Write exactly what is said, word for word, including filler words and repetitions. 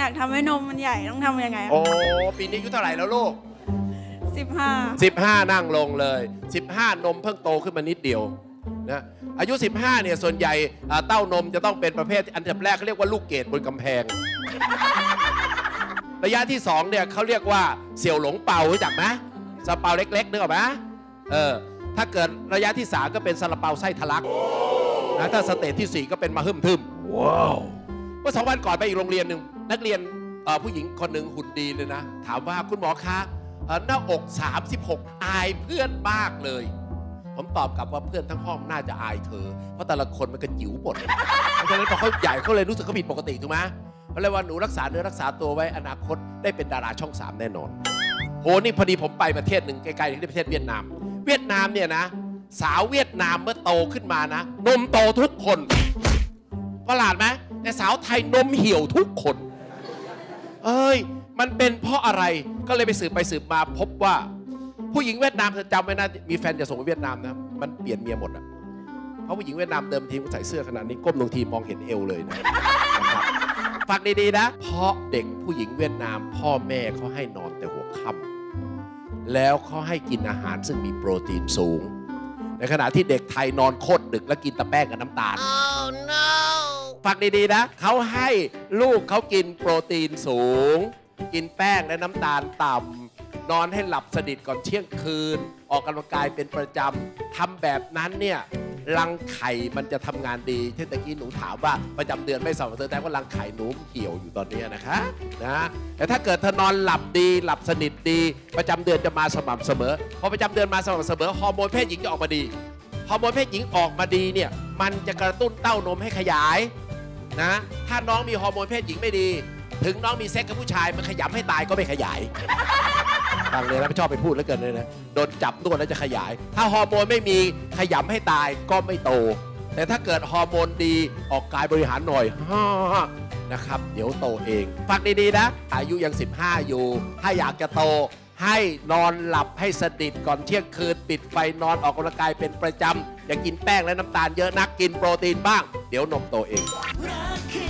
ากทำให้นมมันใหญ่ต้องทำยังไงโอ้ปีนี้อายุเท่าไหร่แล้วลูกสิบห้าสิบห้านั่งลงเลยสิบห้านมเพิ่งโตขึ้นมานิดเดียวนะอายุสิบห้าเนี่ยส่วนใหญ่เต้านมจะต้องเป็นประเภทอันดับแรกเขาเรียกว่าลูกเกดบนกำแพงระยะที่สองเนี่ยเขาเรียกว่าเสี่ยวหลงเปารู้จักไหมซาเปาเล็กๆนึกออกไหมเออถ้าเกิดระยะที่สามก็เป็นซาลาเปาไส้ทะลักนะถ้าสเตจที่สี่ก็เป็นมาฮึ่มทึมว้าวเมื่อสองวันก่อนไปอีกโรงเรียนหนึ่งนักเรียนผู้หญิงคนหนึ่งหุ่นดีเลยนะถามว่าคุณหมอคะหน้าอกสามสิบหกอายเพื่อนมากเลยผมตอบกลับว่าเพื่อนทั้งห้องน่าจะอายเธอเพราะแต่ละคนมันก็จิ๋วหมดเพราะฉะนั้นพอเขาใหญ่เขาเลยรู้สึกเขาผิดปกติถูกไหมเพราะเลยว่าหนูรักษาเนื้อรักษาตัวไว้อนาคตได้เป็นดาราช่องสามแน่นอนโหนี่พอดีผมไปประเทศหนึ่งใกล้ๆที่ประเทศเวียดนามเวียดนามเนี่ยนะสาวเวียดนามเมื่อโตขึ้นมานะนมโตทุกคนประหลาดไหมแต่สาวไทยนมเหี่ยวทุกคนเอ้ยมันเป็นเพราะอะไรก็เลยไปสืบไปสืบมาพบว่าผู้หญิงเวียดนามเธอจำไว้นะมีแฟนจะส่งไปเวียดนามนะมันเปลี่ยนเมียหมดอ่ะเพราะผู้หญิงเวียดนามเดิมทีก็ใส่เสื้อขนาดนี้ก้มลงทีมองเห็นเอวเลยนะฟังดีๆนะเพราะเด็กผู้หญิงเวียดนามพ่อแม่เขาให้นอนแต่หัวค่ำแล้วเขาให้กินอาหารซึ่งมีโปรตีนสูงในขณะที่เด็กไทยนอนโคตรดึกแล้วกินแต่แป้งกับน้ำตาล oh, no. ฟังดีๆนะเขาให้ลูกเขากินโปรตีนสูงกินแป้งและน้ำตาลต่ำนอนให้หลับสนิทก่อนเที่ยงคืนออกกำลังกายเป็นประจำทำแบบนั้นเนี่ยรังไข่มันจะทำงานดีที่ตะกี้หนูถามว่าประจำเดือนไม่สม่ำเสมอแต่ว่ารังไข่หนูเหี่ยวอยู่ตอนนี้นะคะนะแต่ถ้าเกิดเธอนอนหลับดีหลับสนิทดีประจำเดือนจะมาสม่ำเสมอพอประจำเดือนมาสม่ำเสมอฮอร์โมนเพศหญิงจะออกมาดีฮอร์โมนเพศหญิงออกมาดีเนี่ยมันจะกระตุ้นเต้านมให้ขยายนะถ้าน้องมีฮอร์โมนเพศหญิงไม่ดีถึงน้องมีเซ็กกับผู้ชายมันขยำให้ตายก็ไม่ขยายฟังเลยนะไม่ชอบไปพูดแล้วเกินเลยนะโดนจับนวดแล้วจะขยายถ้าฮอร์โมนไม่มีขยำให้ตายก็ไม่โตแต่ถ้าเกิดฮอร์โมนดีออกกายบริหารหน่อยนะครับเดี๋ยวโตเองฟังดีๆนะอายุยังสิบห้าอยู่ถ้าอยากจะโตให้นอนหลับให้สนิทก่อนเที่ยงคืนปิดไฟนอนออกกำลังกายเป็นประจำอย่ากินแป้งและน้ำตาลเยอะนักกินโปรตีนบ้างเดี๋ยวนมโตเอง